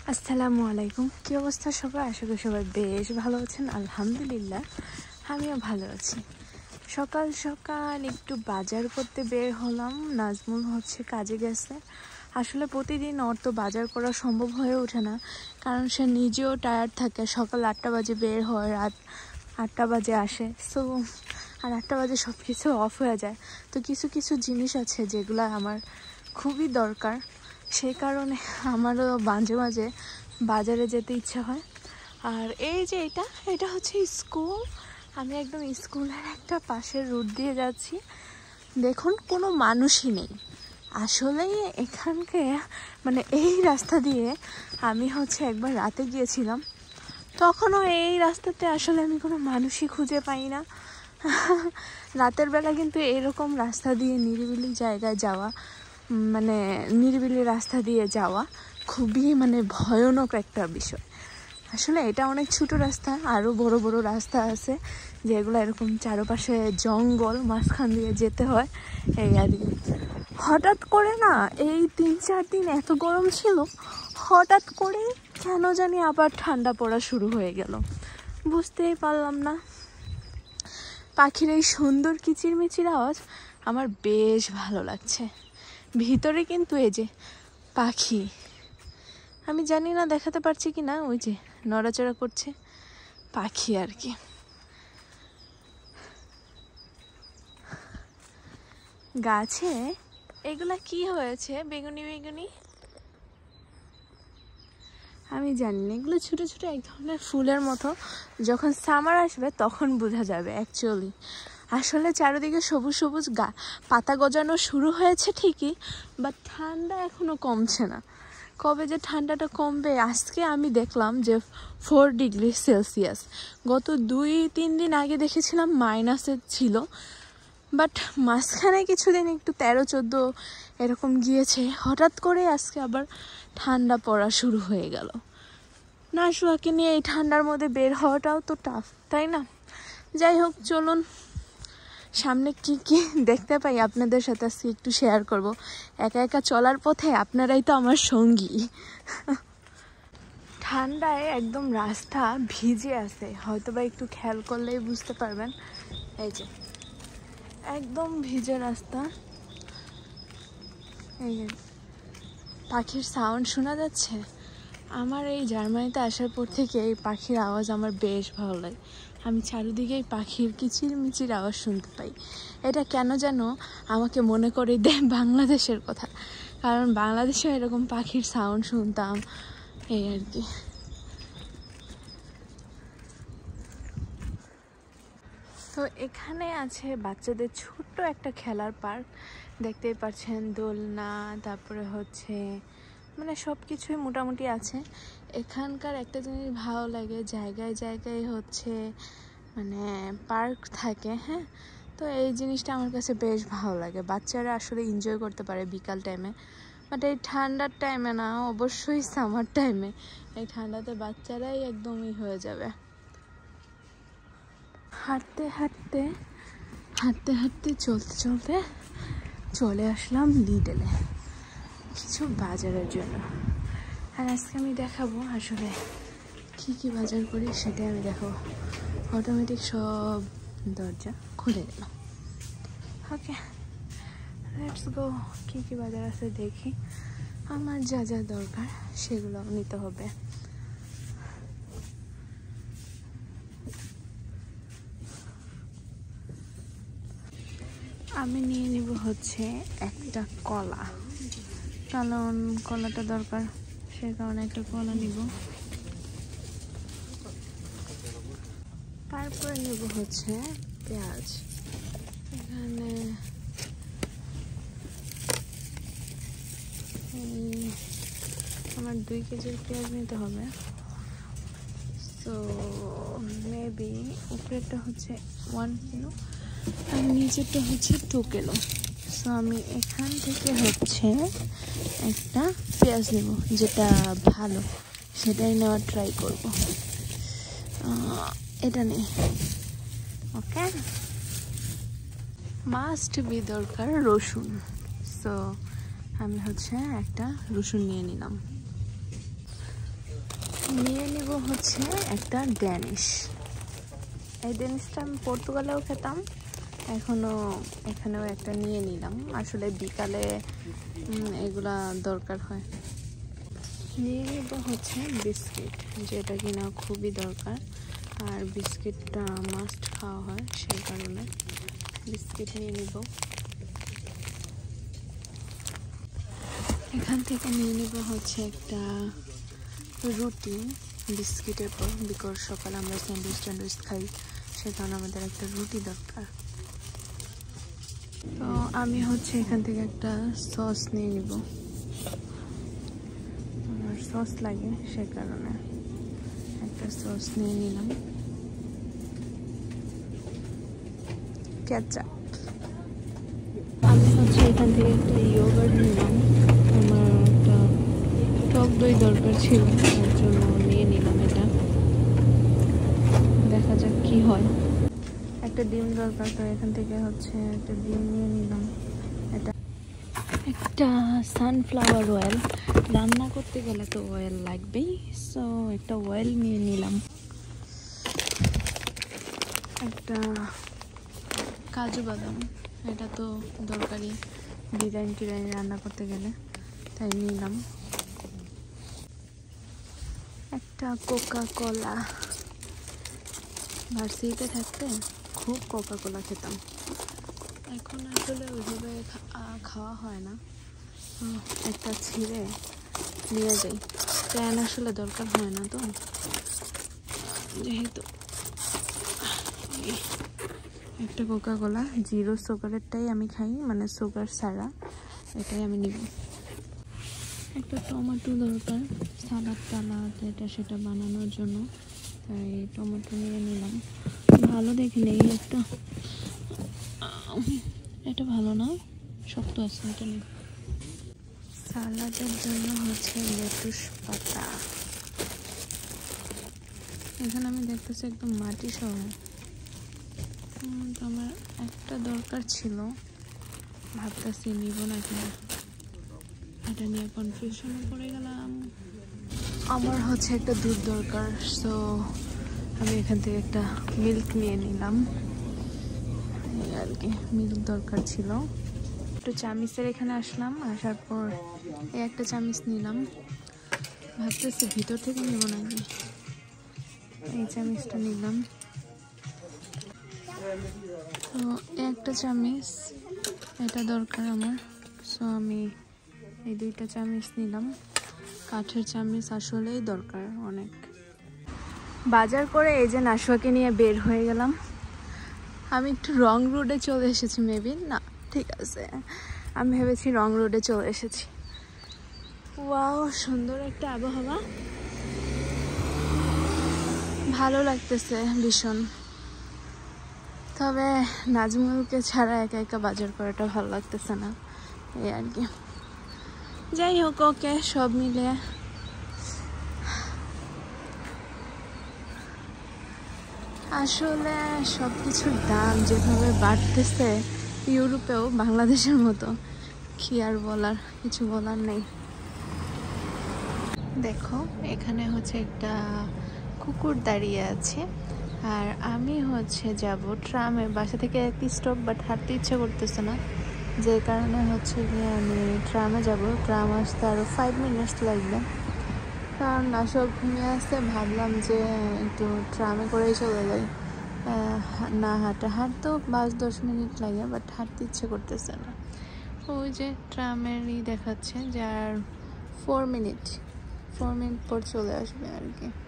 আসসালামু আলাইকুম। কি অবস্থা সবাই? আশা করি সবাই বেশ ভালো আছেন। আলহামদুলিল্লাহ আমিও ভালো আছি। সকাল সকাল একটু বাজার করতে বের হলাম। নাজমুল কাজে গেছে। আসলে প্রতিদিন ওর তো বাজার করা সম্ভব হয়ে ওঠে না, কারণ সে নিজেও টায়ার্ড থাকে। সকাল 8টা বাজে বের হয়, রাত 8টা বাজে আসে। সো আর 8টা বাজে সব কিছু অফ হয়ে যায়। তো কিছু কিছু জিনিস আছে যেগুলো আমার খুবই দরকার, সেই কারণে আমারও মাঝে মাঝে বাজারে যেতে ইচ্ছা হয়। আর এই যে এটা হচ্ছে স্কুল। আমি একদম স্কুলের একটা পাশের রুট দিয়ে যাচ্ছি। দেখুন, কোনো মানুষই নেই আসলেই এখানকে। মানে এই রাস্তা দিয়ে আমি একবার রাতে গিয়েছিলাম, তখনও এই রাস্তাতে আসলে আমি কোনো মানুষই খুঁজে পাই না। রাতের বেলা কিন্তু এরকম রাস্তা দিয়ে নিরিবিলি জায়গায় যাওয়া, মানে নিরিবিলি রাস্তা দিয়ে যাওয়া খুবই ভয়ানক একটা বিষয়। আসলে এটা অনেক ছোট রাস্তা, আরও বড় বড় রাস্তা আছে যেগুলো এরকম চারপাশে জঙ্গল, মাঝখান দিয়ে যেতে হয়। এই আর কি। হঠাৎ করে না, এই 3-4 দিন এত গরম ছিল, হঠাৎ করে কেন জানি আবার ঠান্ডা পড়া শুরু হয়ে গেল, বুঝতেই পারলাম না। পাখির এই সুন্দর কিচিরমিচির আওয়াজ আমার বেশ ভালো লাগছে। ভিতরে কিন্তু এই যে পাখি, আমি জানি না দেখাতে পারছি কি না, ওই যে নড়াচড়া করছে পাখি আর কি। গাছে এগুলা কি হয়েছে, বেগুনি বেগুনি আমি জানি না। এগুলো ছোট ছোট এক ধরনের ফুলের মতো। যখন সামার আসবে তখন বোঝা যাবে অ্যাকচুয়ালি। আসলে চারিদিকে সবুজ সবুজ পাতা গজানো শুরু হয়েছে ঠিকই, বাট ঠান্ডা এখনো কমছে না। কবে যে ঠান্ডাটা কমবে? আজকে আমি দেখলাম যে 4 ডিগ্রি সেলসিয়াস। গত 2-3 দিন আগে দেখেছিলাম মাইনাসে ছিল, বাট মাঝখানে কিছুদিন একটু 13-14 এরকম গিয়েছে। হঠাৎ করে আজকে আবার ঠান্ডা পড়া শুরু হয়ে গেল। নাশুয়াকে নিয়ে এই ঠান্ডার মধ্যে বের হওয়াটাও তো টাফ, তাই না? যাই হোক, চলুন সামনে কি কি দেখতে পাই আপনাদের সাথে আজকে একটু শেয়ার করব। একা একা চলার পথে আপনারাই তো আমার সঙ্গী। ঠান্ডায় একদম রাস্তা ভিজে আছে, হয়তো বা একটু খেয়াল করলেই বুঝতে পারবেন। এই যে একদম ভিজে রাস্তা। এই পাখির সাউন্ড শোনা যাচ্ছে। আমার এই জার্মানিতে আসার পর থেকে এই পাখির আওয়াজ আমার বেশ ভালো লাগে। আমি চারিদিকে এই পাখির কিচিরমিচির আওয়াজ শুনতে পাই। এটা কেন যেন আমাকে মনে করে দেয় বাংলাদেশের কথা, কারণ বাংলাদেশেও এরকম পাখির সাউন্ড শুনতাম, এই আর কি। তো এখানে আছে বাচ্চাদের ছোট্ট একটা খেলার পার্ক, দেখতেই পাচ্ছেন। দোলনা, তারপরে সব কিছুই মোটামুটি আছে। এখানকার একটা জিনিস ভালো লাগে, জায়গায় জায়গায় পার্ক থাকে। হ্যাঁ, তো এই জিনিসটা আমার কাছে বেশ ভালো লাগে। বাচ্চারা আসলে এনজয় করতে পারে বিকাল টাইমে, বাট এই ঠান্ডার টাইমে না, অবশ্যই সামার টাইমে। এই ঠান্ডাতে বাচ্চারাই একদমই হয়ে যাবে। হাঁটতে হাঁটতে হাঁটতে হাঁটতে চলতে চলতে চলে আসলাম লিডলে কিছু বাজারের জন্য। আর আজকে আমি দেখাবো আসলে কি কি বাজার করি, সেটাই আমি দেখাবো। অটোমেটিক সব দরজা খুলে গেল। Okay, let's go. কি কি বাজার আছে দেখি। আমার যা যা দরকার সেগুলো নিতে হবে। আমি নিয়ে নিব একটা কলা, কারণ কলাটা দরকার, সে কারণে একটা কলা নিব। তারপরে নেব পেঁয়াজ। এখানে আমার 2 কেজির পেঁয়াজ নিতে হবে। সো মেবি উপরেরটা 1 কিলো আর নিচেরটা 2 কিলো। সো আমি এখান থেকে একটা পেঁয়াজ নেব, যেটা ভালো সেটাই নেওয়ার ট্রাই করব। এটা নেই। ওকে, মাস্ট বি দরকার রসুন। সো আমি একটা রসুন নিয়ে নিলাম। হচ্ছে একটা ড্যানিশ। এই ড্যানিশটা আমি পর্তুগালেও খেতাম, এখনও এখানেও একটা নিয়ে নিলাম। আসলে বিকালে এগুলা দরকার হয়। নিয়ে নেব হচ্ছে বিস্কিট, যেটা কিনা খুবই দরকার, আর বিস্কিটটা মাস্ট খাওয়া হয়, সেই কারণে বিস্কিট নিয়ে নিব। এখান থেকে নিয়ে নেব হচ্ছে একটা রুটি বিস্কিটের পর, বিকজ সকালে আমরা স্যান্ডউইচ খাই, সে কারণে আমাদের একটা রুটি দরকার। তো আমি হচ্ছে এখান থেকে একটা সস নিয়ে নিব, আমার সস লাগে, সে কারণে একটা সস নিয়ে নিলাম। কেচাপ। আমি হচ্ছে এখান থেকে একটা ইয়োগার্ট নিলাম, আমার একটা টক দই দরকার ছিল, তার জন্য নিয়ে নিলাম এটা। দেখা যাক কি হয়। একটা ডিম দরকার, তো এখান থেকে হচ্ছে একটা ডিম নিয়ে নিলাম। এটা একটা সানফ্লাওয়ার অয়েল, রান্না করতে গেলে তো অয়েল লাগবেই, সো একটা অয়েল নিয়ে নিলাম। একটা কাজু বাদাম, এটা তো দরকারি বিরিয়ানি টিরিয়ানি রান্না করতে গেলে, তাই নিলাম। একটা কোকা কোলা, ভার্সিটিতে থাকতে খুব কোকা কোলা খেতাম, এখন আসলে ওইভাবে খাওয়া হয় না। একটা ছিঁড়ে নিয়ে যাই, প্যান আসলে দরকার হয় না, তো যেহেতু একটা কোকা কোলা জিরো সুগারেরটাই আমি খাই, মানে সুগার ছাড়া, এটাই আমি নিব। একটা টমেটো দরকার, সালাদ টালাদ এটা সেটা বানানোর জন্য, তাই টমেটো নিয়ে নিলাম। ভালো দেখে নেই একটা, এটা ভালো না, শক্ত আছে, এটা নেই। সালাদের জন্য হচ্ছে লেটুস পাতা, এখানে আমি দেখতেছি একদম মাটি সহ। তো আমার একটা দরকার ছিল, ভাবতেছি নিব না কিনা, এটা নিয়ে কনফিউশনে পড়ে গেলাম। আমার হচ্ছে একটা দুধ দরকার, সো আমি এখান থেকে একটা মিল্ক নিয়ে নিলাম, আর কি মিল্ক দরকার ছিল। একটু চামিচের এখানে আসলাম, আসার পর এই একটা চামিচ নিলাম, ভাবতেছি ভিতর থেকে নিব নাকি, এই চামিচটা নিলাম। তো একটা চামিচ এটা দরকার আমার, সো আমি এই দুইটা চামিচ নিলাম। কাঠের চামিচ আসলেই দরকার অনেক। বাজার করে এই যে নাশোয়াকে নিয়ে বের হয়ে গেলাম। আমি একটু রং রোডে চলে এসেছি, মেবি না, ঠিক আছে, আমি ভেবেছি রং রোডে চলে এসেছি। ওয়াও, সুন্দর একটা আবহাওয়া, ভালো লাগতেছে ভীষণ। তবে নাজমুলকে ছাড়া একা একা বাজার করাটা ভালো লাগতেছে না, এই আর কি। যাই হোক, ওকে, সব মিলে আসলে সব কিছুর দাম যেভাবে বাড়তেছে, ইউরোপেও বাংলাদেশের মতো, কি আর বলার, কিছু বলার নেই। দেখো এখানে হচ্ছে একটা কুকুর দাঁড়িয়ে আছে, আর আমি হচ্ছে যাব ট্রামে, বাসা থেকে এক স্টপ, বাট হাঁটতে ইচ্ছা করতেছে না, যে কারণে হচ্ছে গিয়ে আমি ট্রামে যাব। ট্রাম আসতে আরও 5 মিনিটস লাগবে, কারণ আসলে ঘুমিয়ে আসতে ভাবলাম যে একটু ট্রামে করেই চলে যাই, না হাঁটতেও 5-10 মিনিট লাগে, বাট হাঁটতে ইচ্ছে করতেছে না। ওই যে ট্রামেরই দেখাচ্ছে যে আর 4 মিনিট পর চলে আসবে আর কি।